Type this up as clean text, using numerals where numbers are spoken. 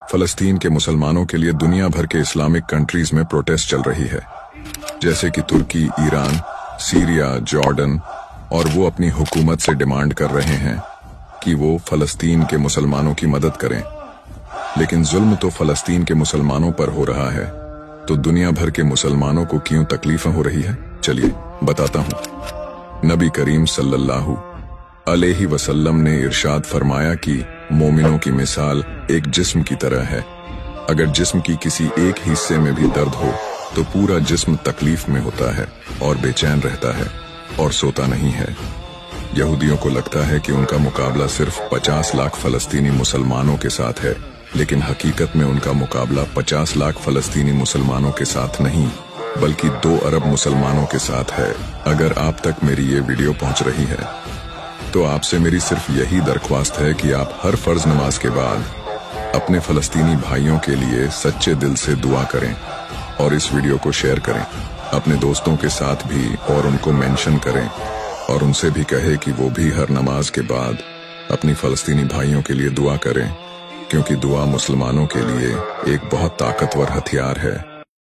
फलस्तीन के मुसलमानों के लिए दुनिया भर के इस्लामिक कंट्रीज में प्रोटेस्ट चल रही है, जैसे कि तुर्की, ईरान, सीरिया, जॉर्डन, और वो अपनी हुकूमत से डिमांड कर रहे हैं कि वो फलस्तीन के मुसलमानों की मदद करें। लेकिन जुल्म तो फलस्तीन के मुसलमानों पर हो रहा है, तो दुनिया भर के मुसलमानों को क्यों तकलीफें हो रही है, चलिए बताता हूँ। नबी करीम सल्लल्लाहु अलैहि वसल्लम ने इरशाद फरमाया कि मोमिनों की मिसाल एक जिस्म की तरह है। अगर जिस्म की किसी एक हिस्से में भी दर्द हो तो पूरा जिस्म तकलीफ में होता है और बेचैन रहता है और सोता नहीं है। यहूदियों को लगता है कि उनका मुकाबला सिर्फ 50 लाख फलस्तीनी मुसलमानों के साथ है, लेकिन हकीकत में उनका मुकाबला 50 लाख फलस्तीनी मुसलमानों के साथ नहीं, बल्कि 2 अरब मुसलमानों के साथ है। अगर आप तक मेरी ये वीडियो पहुंच रही है तो आपसे मेरी सिर्फ यही दरख्वास्त है कि आप हर फर्ज नमाज के बाद अपने फलस्तीनी भाइयों के लिए सच्चे दिल से दुआ करें और इस वीडियो को शेयर करें अपने दोस्तों के साथ भी, और उनको मेंशन करें और उनसे भी कहे कि वो भी हर नमाज के बाद अपनी फलस्तीनी भाइयों के लिए दुआ करें, क्योंकि दुआ मुसलमानों के लिए एक बहुत ताकतवर हथियार है।